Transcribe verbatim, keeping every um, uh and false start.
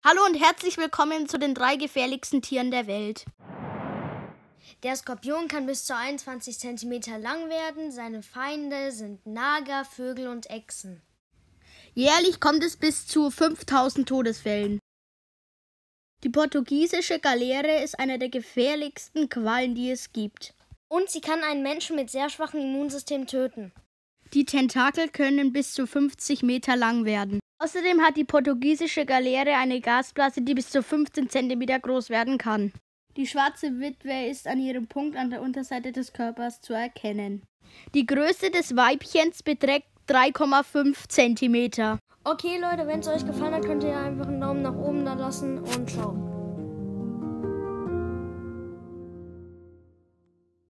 Hallo und herzlich willkommen zu den drei gefährlichsten Tieren der Welt. Der Skorpion kann bis zu einundzwanzig Zentimeter lang werden. Seine Feinde sind Nager, Vögel und Echsen. Jährlich kommt es bis zu fünftausend Todesfällen. Die portugiesische Galeere ist eine der gefährlichsten Quallen, die es gibt. Und sie kann einen Menschen mit sehr schwachem Immunsystem töten. Die Tentakel können bis zu fünfzig Meter lang werden. Außerdem hat die portugiesische Galeere eine Gasblase, die bis zu fünfzehn Zentimeter groß werden kann. Die schwarze Witwe ist an ihrem Punkt an der Unterseite des Körpers zu erkennen. Die Größe des Weibchens beträgt drei Komma fünf Zentimeter. Okay Leute, wenn es euch gefallen hat, könnt ihr einfach einen Daumen nach oben da lassen und ciao.